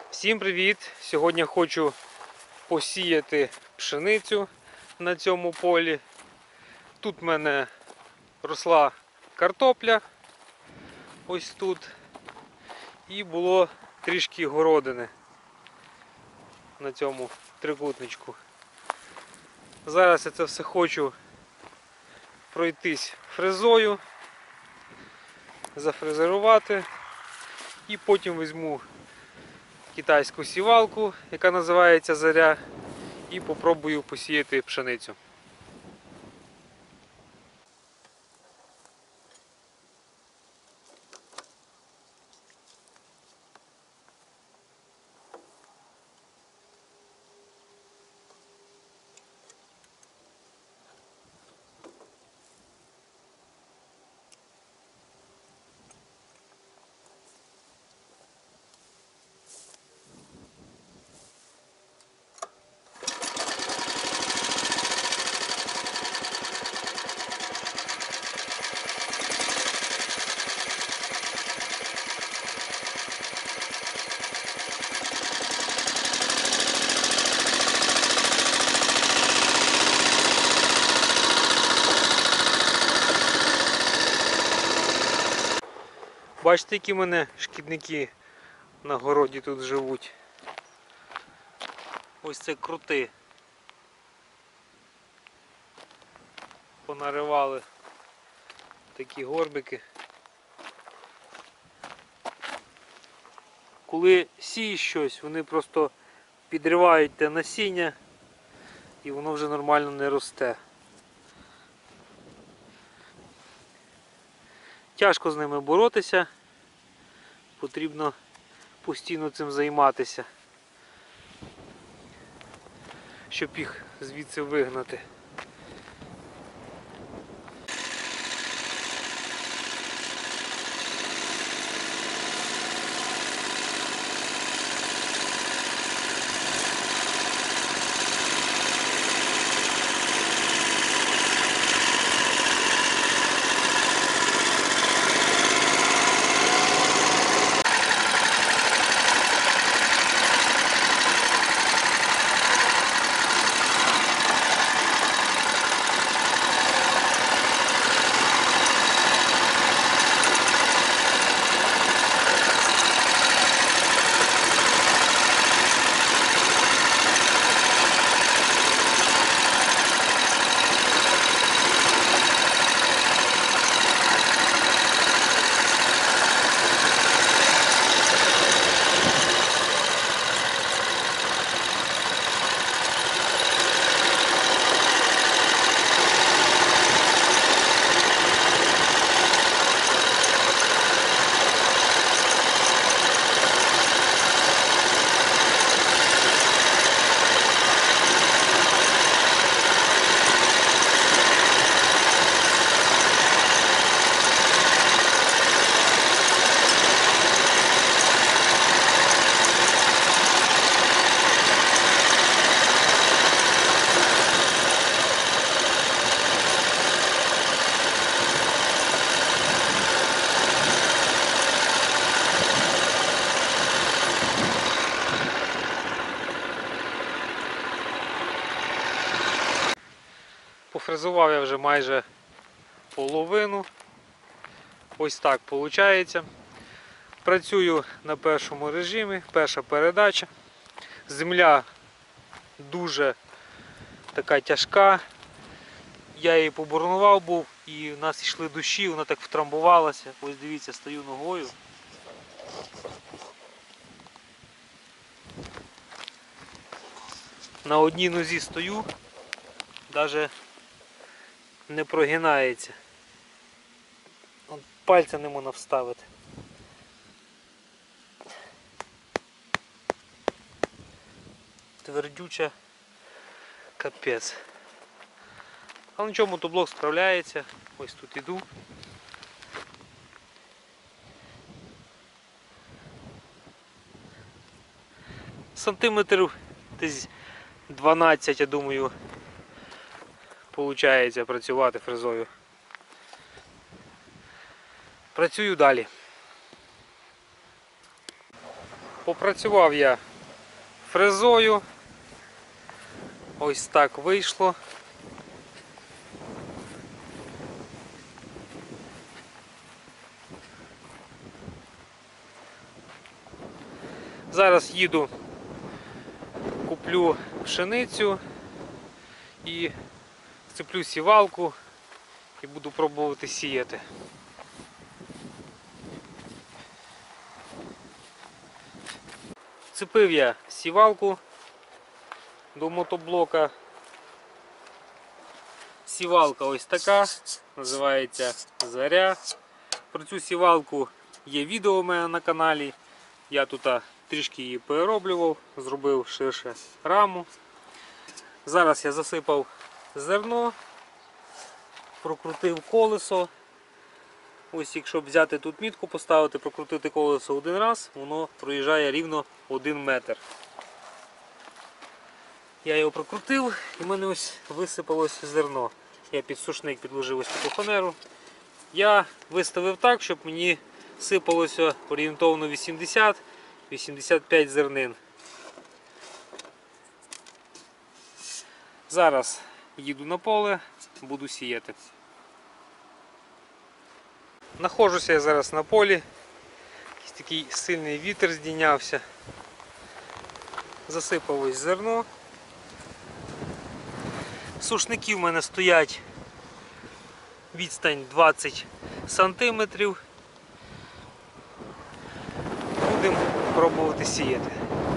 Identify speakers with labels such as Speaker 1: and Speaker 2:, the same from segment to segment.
Speaker 1: Всім привіт! Сьогодні хочу посіяти пшеницю на цьому полі. Тут в мене росла картопля, ось тут, і було трішки городини на цьому трикутничку. Зараз я це все хочу пройтись фрезою, зафрезерувати і потім візьму китайську сівалку, яка називається Заря, і попробую посіяти пшеницю. Бачите, які в мене шкідники на городі тут живуть. Ось це крути. Понаривали такі горбики. Коли сієш щось, вони просто підривають те насіння і воно вже нормально не росте. Тяжко з ними боротися, потрібно постійно цим займатися, щоб їх звідси вигнати. Пофрезував я вже майже половину. Ось так виходить. Працюю на першому режимі, перша передача. Земля дуже така тяжка. Я її побурнував був і в нас йшли дощі, вона так втрамбувалася. Ось дивіться, стою ногою. На одній нозі стою, навіть не прогинається. Пальця не можна вставити. Твердюча капець. Але нічого, мотоблок справляється. Ось тут іду. Сантиметрів десь 12, я думаю, виходить працювати фрезою. Працюю далі. Попрацював я фрезою. Ось так вийшло. Зараз їду, куплю пшеницю і вцеплю сівалку і буду пробувати сіяти. Вцепив я сівалку до мотоблока. Сівалка ось така, називається Заря. Про цю сівалку є відео у мене на каналі. Я тут трішки її перероблював, зробив ширше раму. Зараз я засипав зерно, прокрутив колесо. Ось якщо взяти тут мітку, поставити, прокрутити колесо один раз, воно проїжджає рівно 1 метр. Я його прокрутив і в мене ось висипалось зерно. Я під сушник підложив ось таку фанеру. Я виставив так, щоб мені сипалося орієнтовно 80-85 зернин. Зараз їду на поле, буду сіяти. Нахожуся я зараз на полі. Якийсь такий сильний вітер здійнявся. Засипав ось зерно. Сушники в мене стоять відстань 20 сантиметрів. Будемо пробувати сіяти.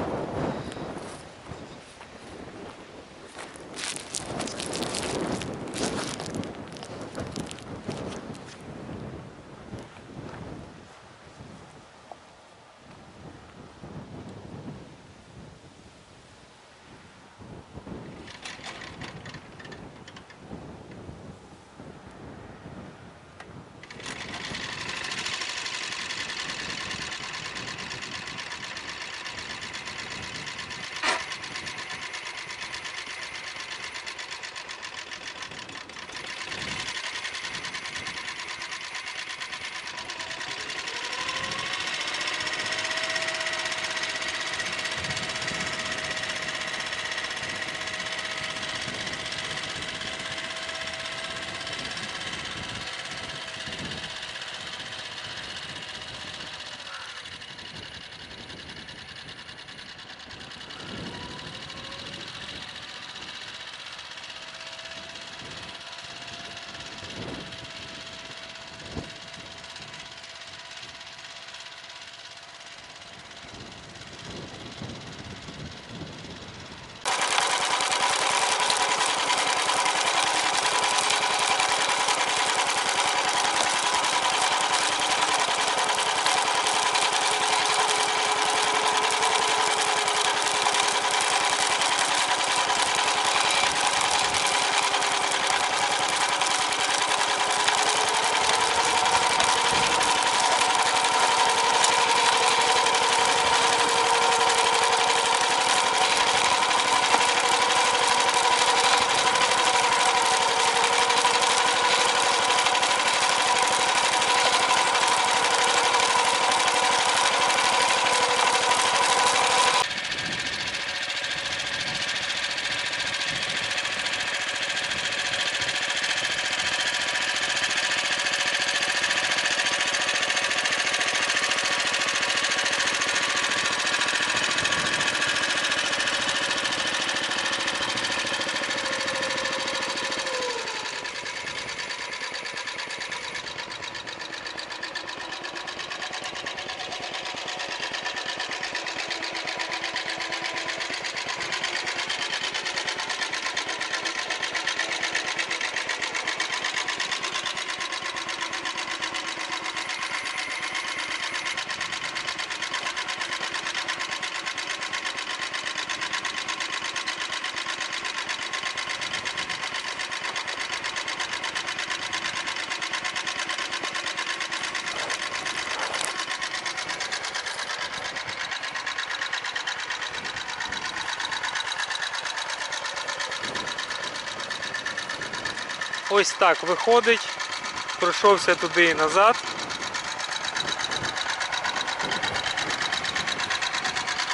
Speaker 1: Ось так виходить. Пройшовся туди і назад.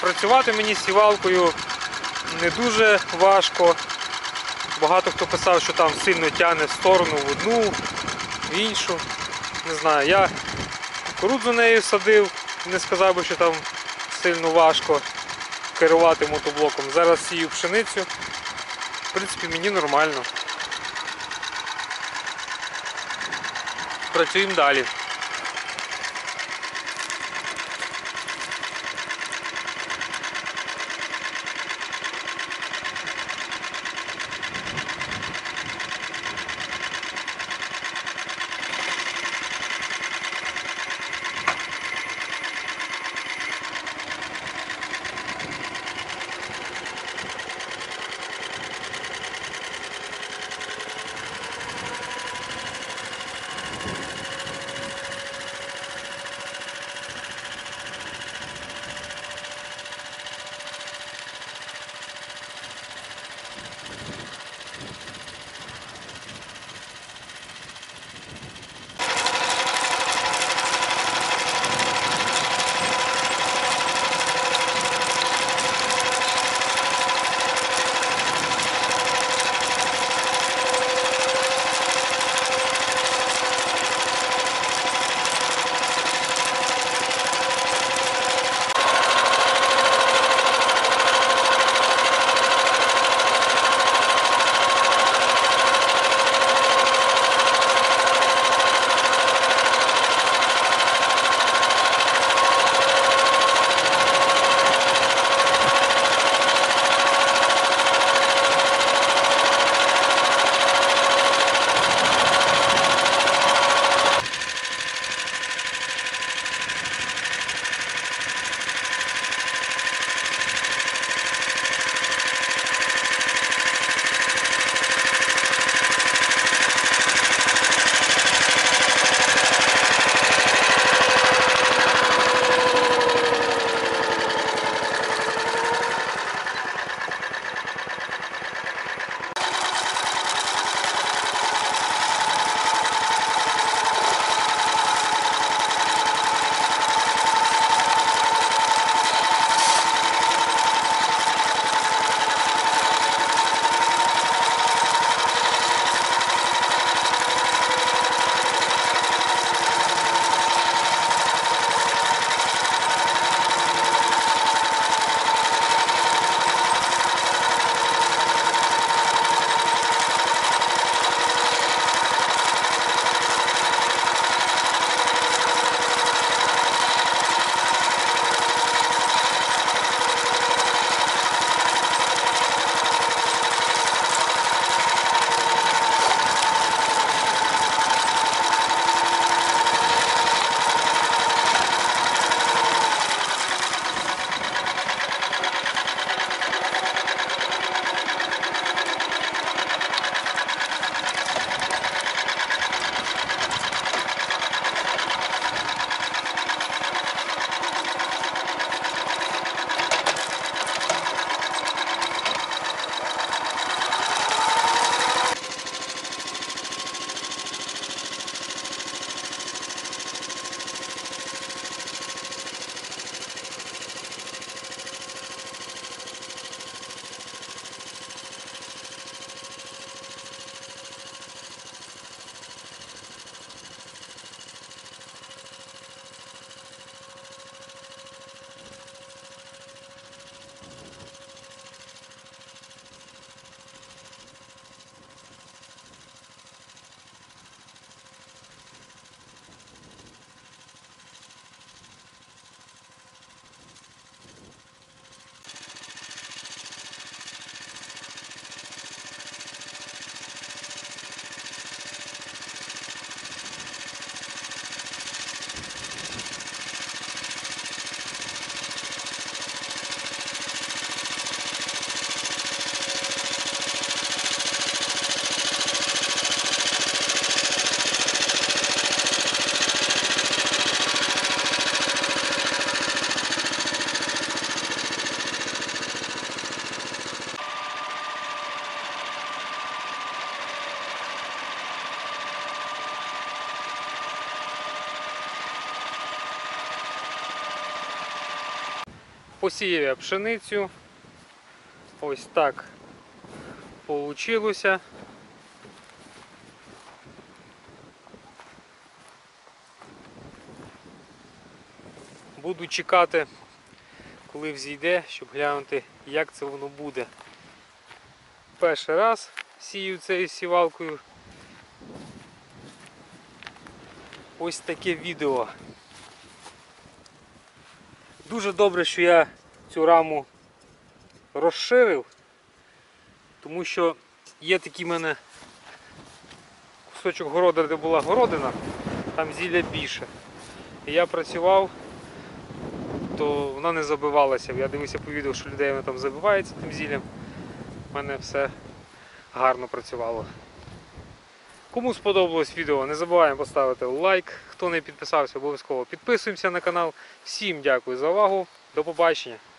Speaker 1: Працювати мені з сівалкою не дуже важко. Багато хто писав, що там сильно тягне в сторону, в одну, в іншу. Не знаю, я кукурудзу нею садив, не сказав би, що там сильно важко керувати мотоблоком. Зараз сію пшеницю. В принципі, мені нормально. Працюємо далі. Посіяв я пшеницю. Ось так получилося. Буду чекати, коли взійде, щоб глянути, як це воно буде. Перший раз сію цією сівалкою. Ось таке відео. Дуже добре, що я цю раму розширив, тому що є такий в мене кусочок городу, де була городина, там зілля більше. І я працював, то вона не забивалася. Я дивився по відео, що людей вона там забивається тим зіллям. У мене все гарно працювало. Кому сподобалось відео, не забуваємо поставити лайк. Хто не підписався, обов'язково підписуємося на канал. Всім дякую за увагу. До побачення.